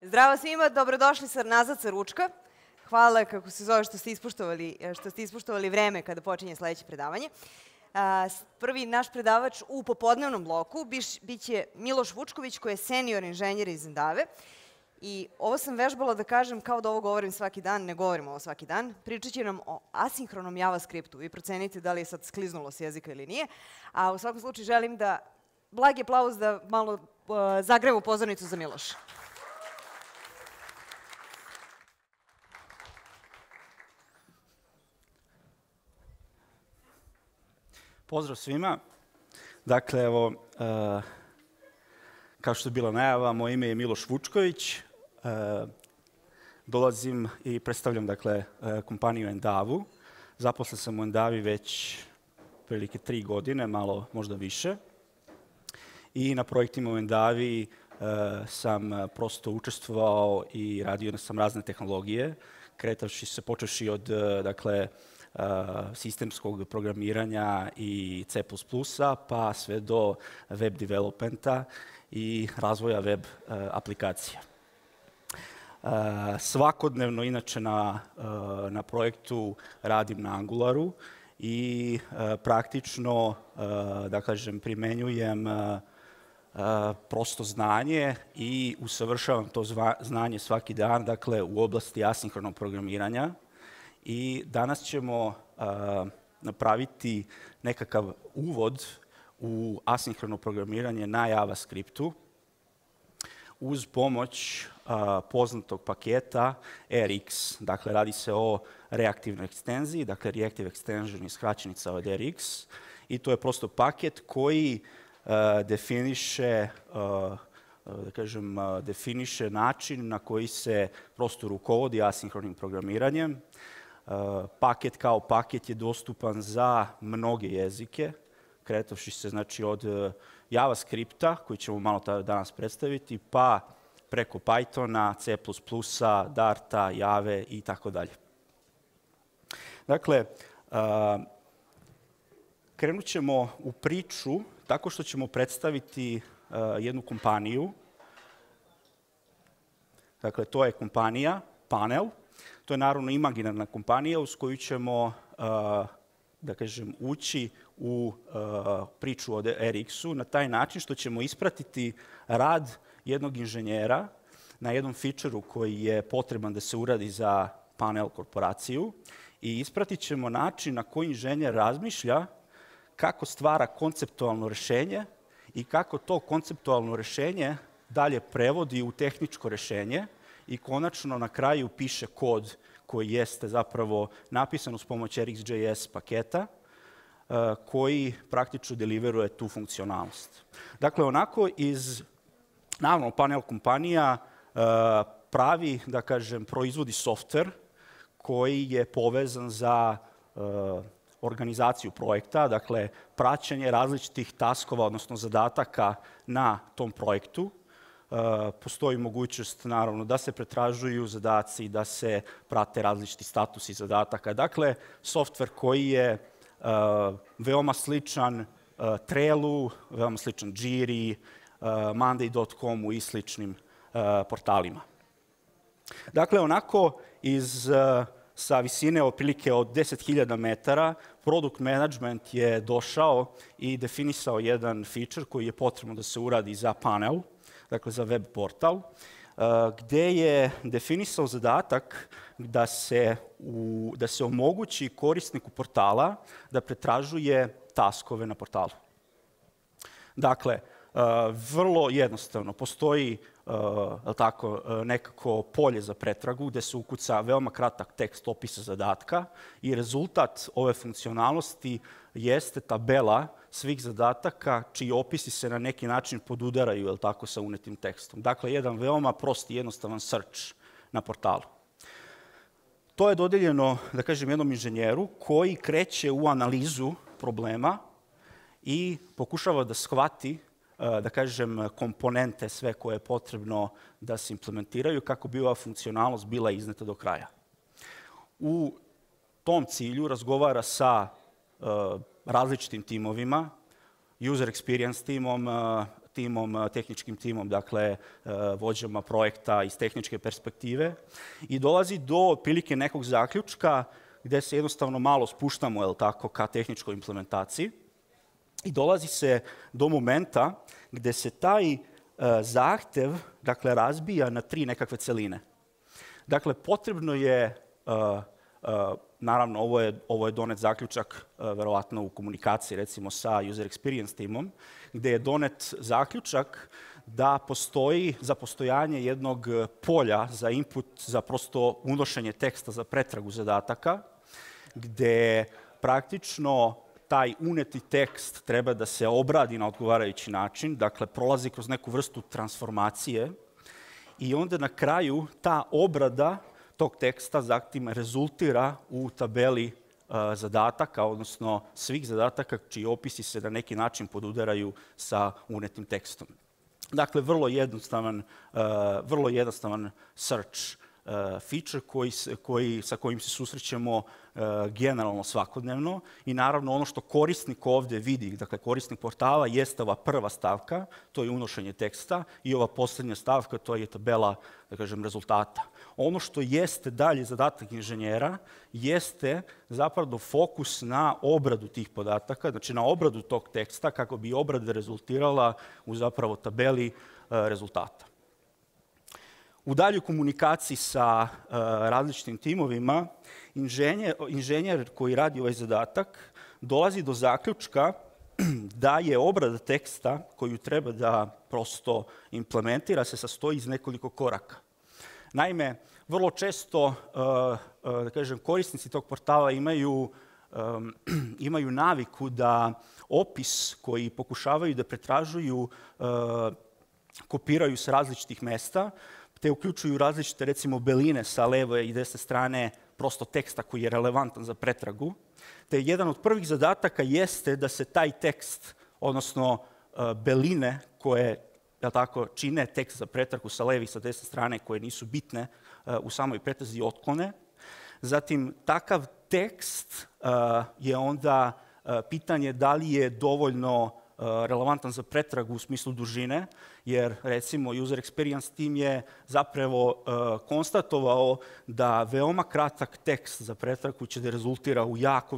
Zdravo svima, dobrodošli nazad sa ručka. Hvala, kako se zove, što ste ispoštovali vreme kada počinje sledeće predavanje. Prvi naš predavač u popodnevnom bloku biće Miloš Vučković, koji je senior inženjer iz Endave. I ovo sam vežbala da kažem kao da ovo govorim svaki dan, ne govorim ovo svaki dan. Pričat će nam o asinhronom JavaScriptu. Vi procenite da li je sad skliznulo s jezika ili nije. A u svakom slučaju želim da blagi aplauz da malo zagrevu pozornicu za Miloša. Pozdrav svima. Dakle, evo, kao što je bila najava, moje ime je Miloš Vučković. Dolazim i predstavljam, dakle, kompaniju Endavu. Zaposlen sam u Endavi već prilike 3 godine, malo možda više. I na projektima u Endavi sam prosto učestvovao i radio sam razne tehnologije, kretavši se, počevši od, dakle, sistemskog programiranja i C++, pa sve do web developmenta i razvoja web aplikacija. Svakodnevno, inače, na projektu radim na Angularu i praktično, da kažem, primenjujem prosto znanje i usavršavam to znanje svaki dan, dakle, u oblasti asinhronog programiranja. I danas ćemo napraviti nekakav uvod u asinhrono programiranje na JavaScriptu uz pomoć poznatog paketa RX. Dakle, radi se o reaktivnoj ekstenziji, dakle Reactive Extension je skraćenica od RX i to je prosto paket koji definiše definiše način na koji se prosto rukovodi asinhronim programiranjem. Paket kao paket je dostupan za mnoge jezike, kretavši se, znači, od JavaScripta, koji ćemo malo danas predstaviti, pa preko Pythona, C++, Darta, Jave i tako dalje. Dakle, krenut ćemo u priču tako što ćemo predstaviti jednu kompaniju. Dakle, to je kompanija Panel. To je naravno imaginarna kompanija uz koju ćemo, da kažem, ući u priču o RX-u na taj način što ćemo ispratiti rad jednog inženjera na jednom feature-u koji je potreban da se uradi za Panel korporaciju i ispratit ćemo način na koji inženjer razmišlja, kako stvara konceptualno rešenje i kako to konceptualno rešenje dalje prevodi u tehničko rešenje i konačno na kraju piše kod koji jeste zapravo napisan uz pomoć RxJS paketa koji praktično deliveruje tu funkcionalnost. Dakle, onako naravno, Panel kompanija pravi, da kažem, proizvodi softver koji je povezan za organizaciju projekta, dakle, praćenje različitih taskova, odnosno zadataka na tom projektu. Postoji mogućnost, naravno, da se pretražuju zadaci, da se prate različiti statusi zadataka. Dakle, softver koji je veoma sličan Trailu, veoma sličan Jiri, Monday.comu i sličnim portalima. Dakle, onako, sa visine otprilike od 10.000 metara, product management je došao i definisao jedan feature koji je potrebno da se uradi za Panel, dakle za web portal, gde je definisao zadatak da se omogući korisniku portala da pretražuje taskove na portalu. Dakle, vrlo jednostavno, postoji nekako polje za pretragu gde se ukuca veoma kratak tekst opisa zadatka i rezultat ove funkcionalnosti jeste tabela svih zadataka čiji opisi se na neki način podudaraju sa unetim tekstom. Dakle, jedan veoma prost i jednostavan search na portalu. To je dodeljeno, da kažem, jednom inženjeru koji kreće u analizu problema i pokušava da shvati, da kažem, komponente sve koje je potrebno da se implementiraju kako bi ova funkcionalnost bila izneta do kraja. U tom cilju razgovara sa različitim timovima, user experience timom, timom, tehničkim timom, dakle vođama projekta iz tehničke perspektive i dolazi do otprilike nekog zaključka gde se jednostavno malo spuštamo, jel tako, ka tehničkoj implementaciji i dolazi se do momenta gde se taj zahtev, dakle, razbija na 3 nekakve celine. Dakle, potrebno je, naravno, ovo je donet zaključak, verovatno u komunikaciji, recimo, sa user experience timom, gde je donet zaključak da postoji za postojanje jednog polja za input, za prosto unošenje teksta za pretragu zadataka, gde praktično taj uneti tekst treba da se obradi na odgovarajući način, dakle, prolazi kroz neku vrstu transformacije i onda na kraju ta obrada tog teksta zatim rezultira u tabeli zadataka, odnosno svih zadataka čiji opisi se na neki način podudaraju sa unetim tekstom. Dakle, vrlo jednostavan search feature sa kojim se susrećemo generalno svakodnevno i naravno ono što korisnik ovde vidi, dakle korisnik portala, jeste ova prva stavka, to je unošenje teksta i ova poslednja stavka, to je tabela, da kažem, rezultata. Ono što jeste dalje zadatak inženjera jeste zapravo fokus na obradu tih podataka, znači na obradu tog teksta kako bi obrada rezultirala u zapravo tabeli rezultata. U daljoj komunikaciji sa različitim timovima, inženjer koji radi ovaj zadatak dolazi do zaključka da je obrada teksta koju treba da prosto implementira se sastoji iz nekoliko koraka. Naime, vrlo često, da kažem, korisnici tog portala imaju naviku da opis koji pokušavaju da pretražuju kopiraju sa različitih mesta, te uključuju različite, recimo, beline sa leve i desne strane prosto teksta koji je relevantan za pretragu. Te jedan od prvih zadataka jeste da se taj tekst, odnosno beline koje čine tekst za pretragu sa leve i sa desne strane koje nisu bitne u samoj pretrazi otklone. Zatim, takav tekst je onda pitanje da li je dovoljno relevantan za pretragu u smislu dužine, jer recimo user experience tim je zapravo konstatovao da veoma kratak tekst za pretragu će da rezultira u jako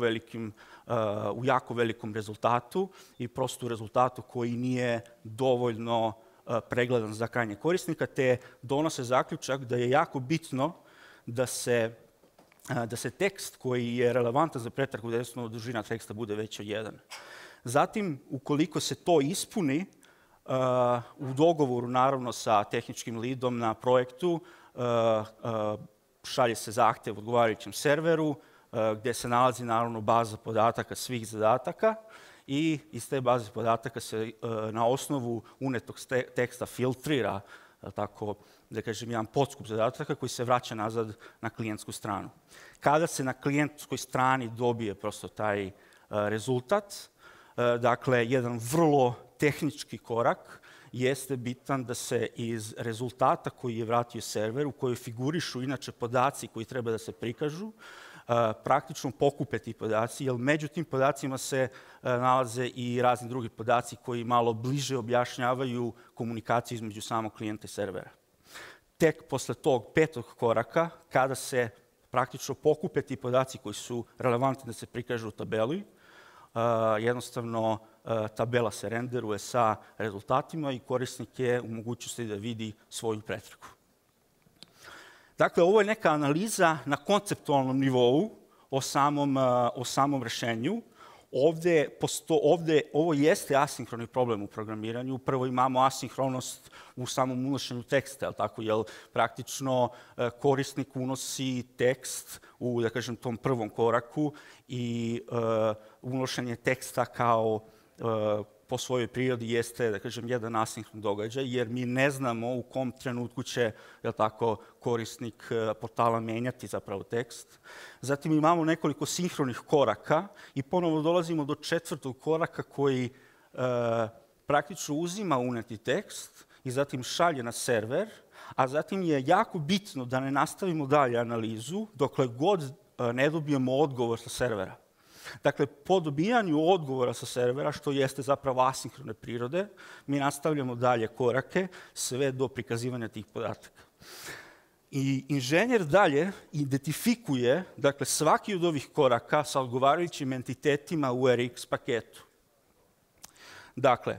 velikom rezultatu i prosto u rezultatu koji nije dovoljno pregledan za krajnje korisnika, te donose zaključak da je jako bitno da se tekst koji je relevantan za pretragu, odnosno dužina teksta bude veća od 1. Zatim, ukoliko se to ispuni, u dogovoru naravno sa tehničkim lidom na projektu, šalje se zahtev odgovarajućem serveru, gde se nalazi naravno baza podataka svih zadataka i iz te baze podataka se na osnovu unetog teksta filtrira, tako da kažem, jedan podskup zadataka koji se vraća nazad na klijentsku stranu. Kada se na klijentskoj strani dobije prosto taj rezultat, dakle, jedan vrlo tehnički korak jeste bitan da se iz rezultata koji je vratio server, u kojoj figurišu inače podaci koji treba da se prikažu, praktično pokupe ti podaci, jer među tim podacima se nalaze i razni drugi podaci koji malo bliže objašnjavaju komunikaciju između samog klijenta i servera. Tek posle tog 5. koraka, kada se praktično pokupe ti podaci koji su relevantni da se prikažu u tabeli, jednostavno tabela se renderuje sa rezultatima i korisnik je u mogućnosti da vidi svoju pretragu. Dakle, ovo je neka analiza na konceptualnom nivou o samom rešenju. Ovo jeste asinhroni problem u programiranju. Prvo imamo asinhronost u samom unošenju teksta, jer praktično korisnik unosi tekst u, da kažem, tom prvom koraku i unošenje teksta kao po svojoj prirodi jeste, da kažem, jedan asinhron događaj, jer mi ne znamo u kom trenutku će, korisnik portala menjati zapravo tekst. Zatim imamo nekoliko sinhronih koraka i ponovo dolazimo do 4. koraka koji praktično uzima uneti tekst i zatim šalje na server, a zatim je jako bitno da ne nastavimo dalje analizu dokle god ne dobijemo odgovor sa servera. Dakle, po dobijanju odgovora sa servera, što jeste zapravo asinhrone prirode, mi nastavljamo dalje korake sve do prikazivanja tih podataka. I inženjer dalje identifikuje, dakle, svaki od ovih koraka sa odgovarajućim entitetima u RX paketu. Dakle,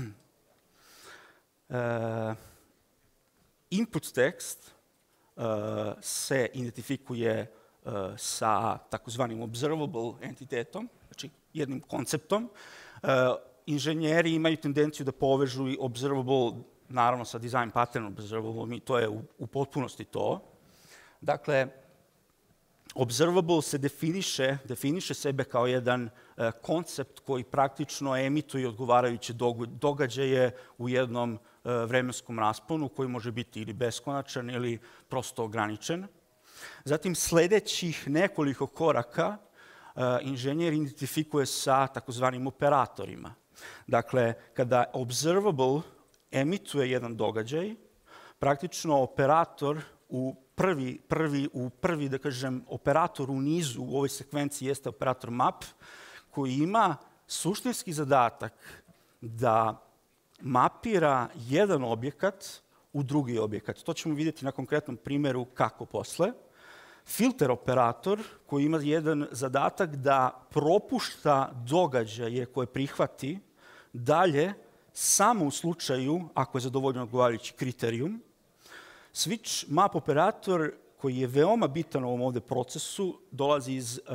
input tekst se identifikuje sa takozvanim observable entitetom, znači jednim konceptom. Inženjeri imaju tendenciju da povežu i observable, naravno sa design pattern observable, i to je u potpunosti to. Dakle, observable se definiše sebe kao jedan koncept koji praktično emituje odgovarajuće događaje u jednom vremenskom rasponu koji može biti ili beskonačan ili prosto ograničen. Zatim, sledećih nekoliko koraka inženjer identifikuje sa takozvanim operatorima. Dakle, kada observable emituje jedan događaj, praktično operator prvi, da kažem, operator u nizu u ovoj sekvenciji jeste operator map, koji ima suštinski zadatak da mapira jedan objekat u drugi objekat. To ćemo vidjeti na konkretnom primjeru kako posle. Filter operator koji ima jedan zadatak da propušta događaje koje prihvati dalje samo u slučaju ako je zadovoljen odgovarajući kriterijum. Switch map operator koji je veoma bitan u ovom ovde procesu dolazi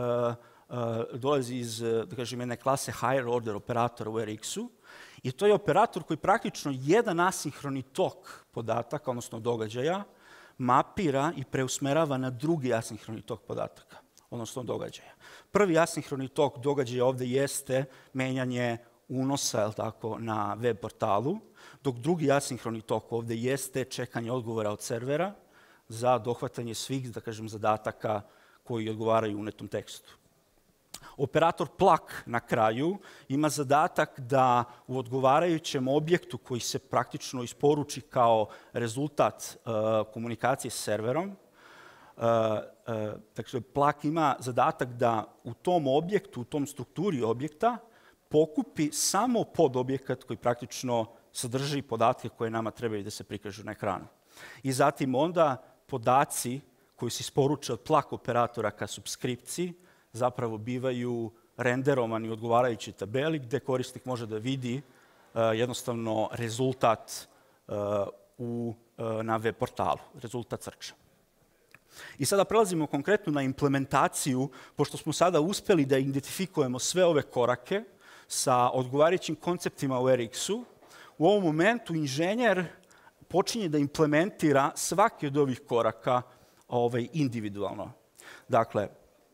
iz da kažem, jedne klase higher order operatora u RX-u i to je operator koji praktično jedan asinhroni tok podataka, odnosno događaja, mapira i preusmerava na drugi asinhroni tok podataka, odnosno događaja. Prvi asinhroni tok događaja ovde jeste menjanje unosa na web portalu, dok drugi asinhroni tok ovde jeste čekanje odgovora od servera za dohvatanje svih, da kažem, zadataka koji odgovaraju unetom tekstu. Operator plak na kraju ima zadatak da u odgovarajućem objektu koji se praktično isporuči kao rezultat komunikacije s serverom, dakle, plak ima zadatak da u tom objektu, u tom strukturi objekta, pokupi samo podobjekat koji praktično sadrži podatke koje nama trebaju da se prikažu na ekranu. I zatim onda podaci koji se isporuče od plak operatora ka subskripciji zapravo bivaju renderovani u odgovarajućoj tabeli gde korisnik može da vidi jednostavno rezultat na web portalu, rezultat trča. I sada prelazimo konkretno na implementaciju, pošto smo sada uspeli da identifikujemo sve ove korake sa odgovarajućim konceptima u RX-u. U ovom momentu inženjer počinje da implementira svaki od ovih koraka individualno. Dakle,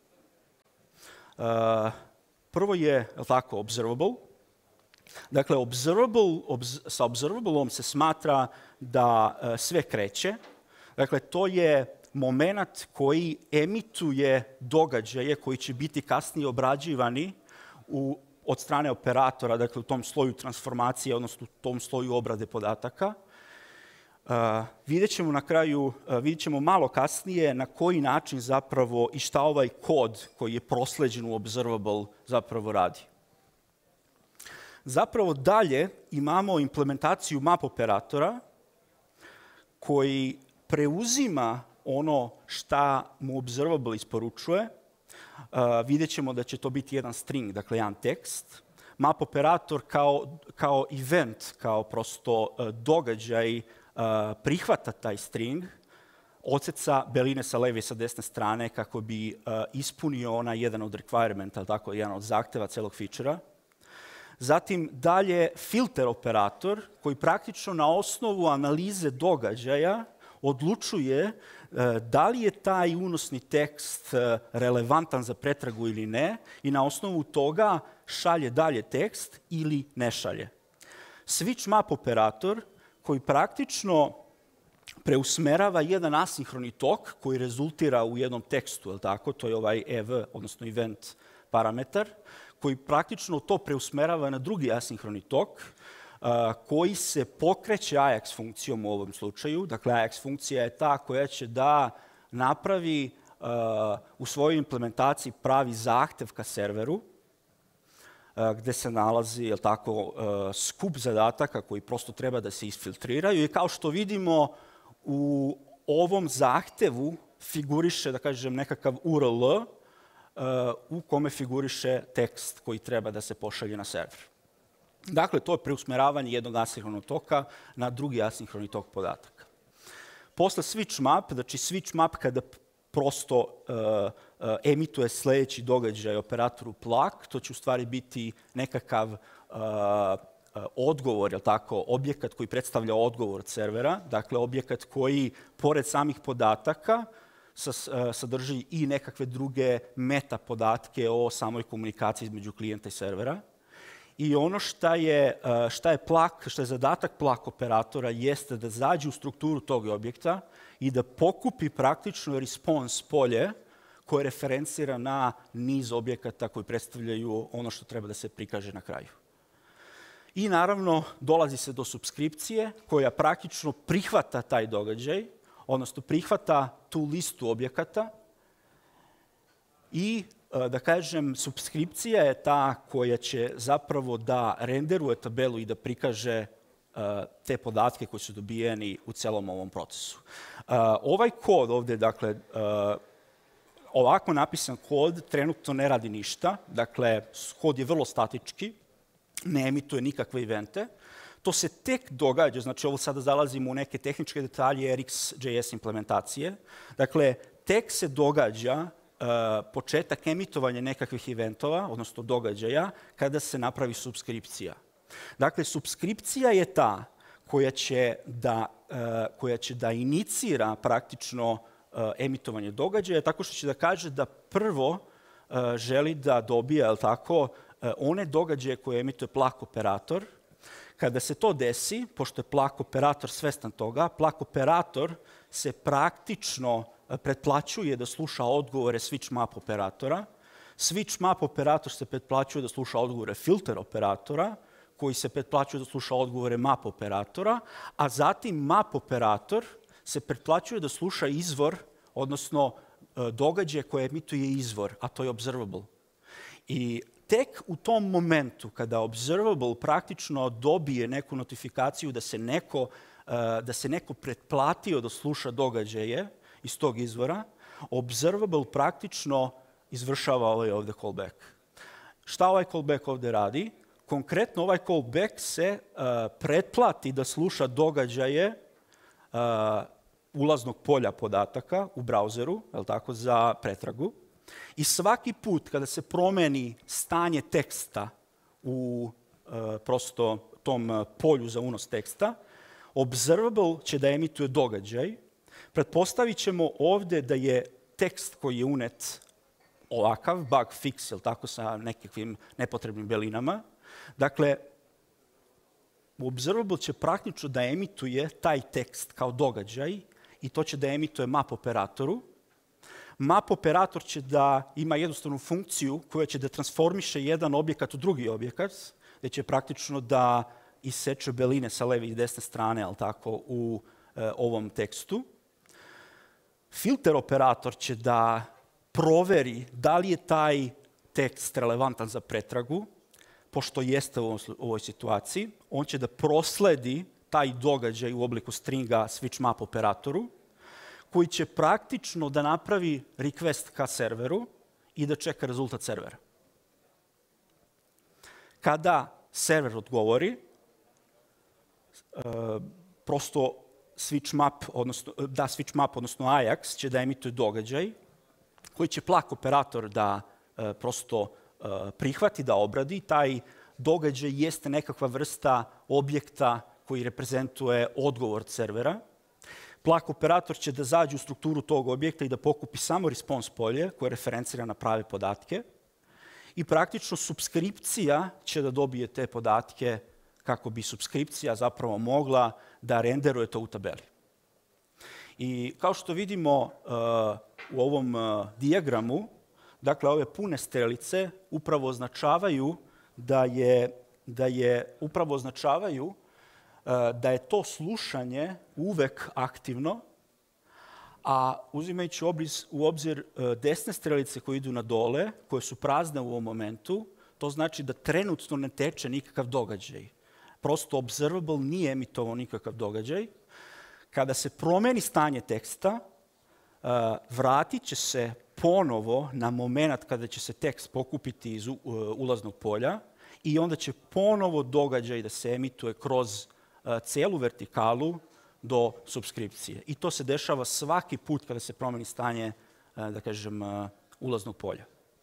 prvo je, tako, observable. Dakle, sa observable-om se smatra da sve kreće. Dakle, to je moment koji emituje događaje koji će biti kasnije obrađivani od strane operatora, dakle u tom sloju transformacije, odnosno u tom sloju obrade podataka. Vidjet ćemo na kraju, vidjet ćemo malo kasnije na koji način zapravo i šta ovaj kod koji je prosleđen u observable zapravo radi. Zapravo dalje imamo implementaciju map operatora koji preuzima ono šta mu observable isporučuje. Vidjet ćemo da će to biti jedan string, dakle jedan tekst. Map operator kao event, kao prosto događaj prihvata taj string, odseca beline sa leve i sa desne strane kako bi ispunio onaj jedan od requirementa, tako, jedan od zahteva celog feature-a. Zatim dalje filter operator koji praktično na osnovu analize događaja odlučuje da li je taj unosni tekst relevantan za pretragu ili ne i na osnovu toga šalje dalje tekst ili ne šalje. Switch map operator koji praktično preusmerava jedan asinhroni tok koji rezultira u jednom tekstu, je tako? To je ovaj ev, odnosno event parametar, koji praktično to preusmerava na drugi asinhroni tok, koji se pokreće AJAX funkcijom u ovom slučaju. Dakle, AJAX funkcija je ta koja će da napravi u svojoj implementaciji pravi zahtev ka serveru, gde se nalazi skup zadataka koji prosto treba da se isfiltriraju. I kao što vidimo, u ovom zahtevu figuriše, da kažem, nekakav URL u kome figuriše tekst koji treba da se pošalje na server. Dakle, to je preusmeravanje jednog asinhronog toka na drugi asinhroni tok podataka. Posle switch map, znači switch map kada prosto emituje sledeći događaj operatoru plak, to će u stvari biti nekakav odgovor, objekat koji predstavlja odgovor od servera, dakle objekat koji, pored samih podataka, sadrži i nekakve druge meta podatke o samoj komunikaciji između klijenta i servera. I ono šta je zadatak plak operatora jeste da zađe u strukturu tog objekta i da pokupi praktično response polje koje referencira na niz objekata koji predstavljaju ono što treba da se prikaže na kraju. I naravno dolazi se do supskripcije koja praktično prihvata taj događaj, odnosno prihvata tu listu objekata i, da kažem, supskripcija je ta koja će zapravo da renderuje tabelu i da prikaže te podatke koji su dobijeni u celom ovom procesu. Ovaj kod ovde, dakle, ovako napisan kod trenutno ne radi ništa, dakle, kod je vrlo statički, ne emituje nikakve evente. To se tek događa, znači ovo sada zalazimo u neke tehničke detalje RxJS implementacije. Dakle, tek se događa početak emitovanja nekakvih eventova, odnosno događaja, kada se napravi supskripcija. Dakle, supskripcija je ta koja će da inicira praktično emitovanje događaja, tako što će da kaže da prvo želi da dobije, one događaje koje emituje plak operator. Kada se to desi, pošto je plak operator svestan toga, plak operator se praktično pretplaćuje da sluša odgovore switch map operatora. Switch map operator se pretplaćuje da sluša odgovore filter operatora, koji se pretplaćuje da sluša odgovore map operatora, a zatim map operator se pretplaćuje da sluša izvor, odnosno događaje koje emituje izvor, a to je observable. I tek u tom momentu kada observable praktično dobije neku notifikaciju da se neko pretplatio da sluša događaje iz tog izvora, observable praktično izvršava ovaj ovde callback. Šta ovaj callback ovde radi? Konkretno ovaj callback se pretplati da sluša događaje ulaznog polja podataka u brauzeru, za pretragu. I svaki put kada se promeni stanje teksta u prosto tom polju za unos teksta, observable će da emituje događaj. Pretpostavit ćemo ovde da je tekst koji je unet ovakav, bug fix, sa nekakvim nepotrebnim belinama. Dakle, observable će praktično da emituje taj tekst kao događaj i to će da emituje map operatoru. Map operator će da ima jednostavnu funkciju koja će da transformiše jedan objekat u drugi objekat, gde će praktično da iseče beline sa leve i desne strane, u ovom tekstu. Filter operator će da proveri da li je taj tekst relevantan za pretragu, pošto jeste u ovoj situaciji. On će da prosledi taj događaj u obliku stringa switch map operatoru, koji će praktično da napravi request ka serveru i da čeka rezultat servera. Kada server odgovori, prosto switch map, odnosno Ajax, će da emituje događaj koji će plak operator da prosto prihvati, da obradi. Taj događaj jeste nekakva vrsta objekta koji reprezentuje odgovor od servera. Plak operator će da zađe u strukturu tog objekta i da pokupi samo response polje koje referencira na prave podatke i praktično supskripcija će da dobije te podatke kako bi supskripcija zapravo mogla da renderuje to u tabeli. I kao što vidimo u ovom dijagramu, dakle ove pune strelice upravo označavaju da je to slušanje uvek aktivno, a uzimajući u obzir desne strelice koje idu na dole, koje su prazne u ovom momentu, to znači da trenutno ne teče nikakav događaj. Prosto observable nije emitovao nikakav događaj. Kada se promeni stanje teksta, vratit će se ponovo na moment kada će se tekst pokupiti iz ulaznog polja i onda će ponovo događaj da se emituje kroz celu vertikalu do supskripcije. I to se dešava svaki put kada se promeni stanje, da kažem, ulaznog polja.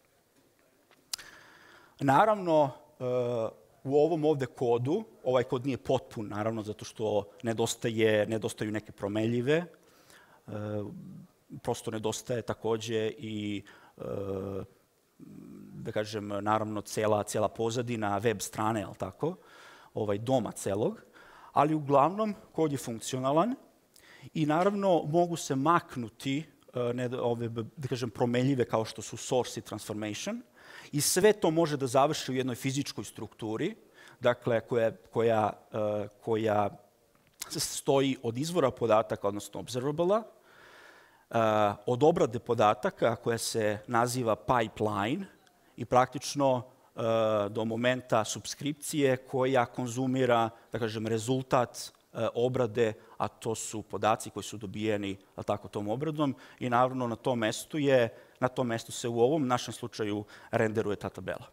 Naravno, u ovom ovde kodu, ovaj kod nije potpun, naravno, zato što nedostaju neke promenljive, prosto nedostaje takođe i, da kažem, naravno, cela pozadina web strane, ali tako, doma celog, ali uglavnom kod je funkcionalan i naravno mogu se maknuti ove, da kažem, promenljive kao što su source i transformation i sve to može da završi u jednoj fizičkoj strukturi, dakle, koja se stoji od izvora podataka, odnosno observable-a, od obrade podataka koja se naziva pipeline i praktično do momenta supskripcije koja konzumira, da kažem, rezultat obrade, a to su podaci koji su dobijeni tako tom obradom i naravno na tom mestu se u ovom našem slučaju renderuje ta tabela.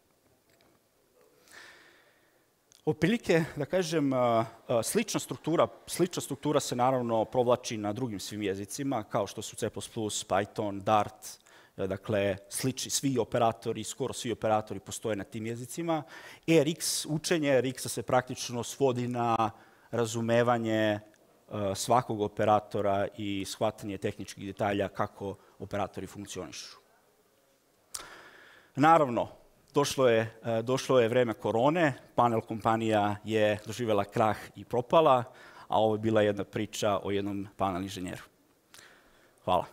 Otprilike, da kažem, slična struktura se naravno provlači na drugim svim jezicima, kao što su C++, Python, Dart, dakle, slični, skoro svi operatori postoje na tim jezicima. Učenje RX-a se praktično svodi na razumevanje svakog operatora i shvatanje tehničkih detalja kako operatori funkcionišu. Naravno, došlo je vreme korone, Panel kompanija je doživjela krah i propala, a ovo je bila jedna priča o jednom panel inženjeru. Hvala.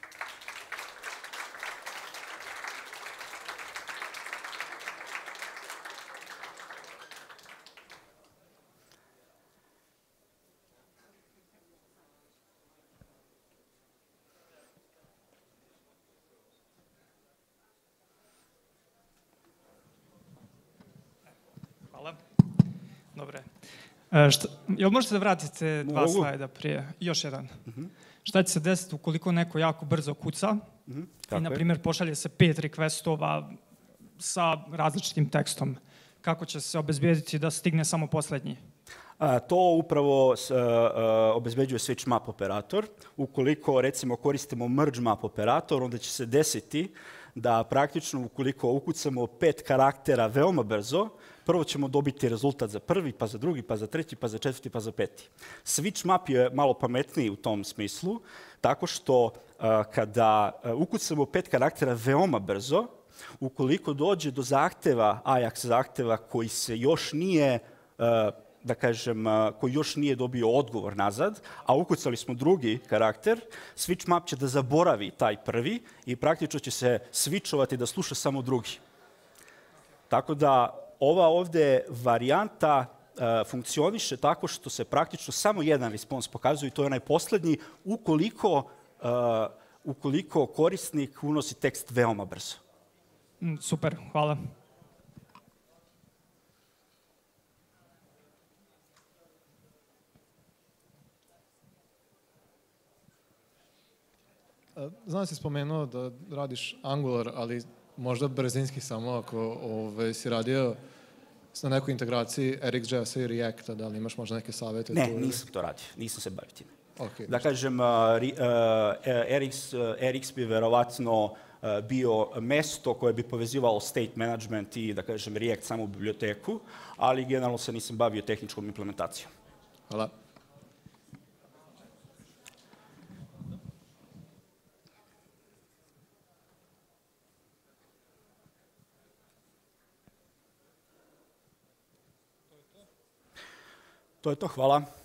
Hvala. Dobre. Jel možete da vratite dva slajda prije? Još jedan. Šta će se desiti ukoliko neko jako brzo kuca i, na primjer, pošalje se 5 requestova sa različitim tekstom? Kako će se obezbijediti da stigne samo poslednji? To upravo obezbeđuje switch map operator. Ukoliko, recimo, koristimo merge map operator, onda će se desiti da praktično ukoliko ukucamo 5 karaktera veoma brzo, prvo ćemo dobiti rezultat za prvi, pa za drugi, pa za treći, pa za četvrti, pa za peti. Switch map je malo pametniji u tom smislu, tako što kada ukucamo 5 karaktera veoma brzo, ukoliko dođe do zahteva, AJAX zahteva koji se još nije, da kažem, koji još nije dobio odgovor nazad, a ukucali smo drugi karakter, switch map će da zaboravi taj prvi i praktično će se switchovati da sluša samo drugi. Tako da ova ovde varijanta funkcioniše tako što se praktično samo jedan respons pokazuje i to je onaj poslednji ukoliko korisnik unosi tekst veoma brzo. Super, hvala. Znam da si spomenuo da radiš Angular, ali možda brzinski samo ako si radio na nekoj integraciji RxJS-a i Reacta, da li imaš možda neke savete? Ne, nisam to radio, nisam se bavio time. Okay, da kažem, Rx bi verovatno bio mesto koje bi povezivalo state management i, da kažem, React samu biblioteku, ali generalno se nisam bavio tehničkom implementacijom. Hvala. To je to, hvala.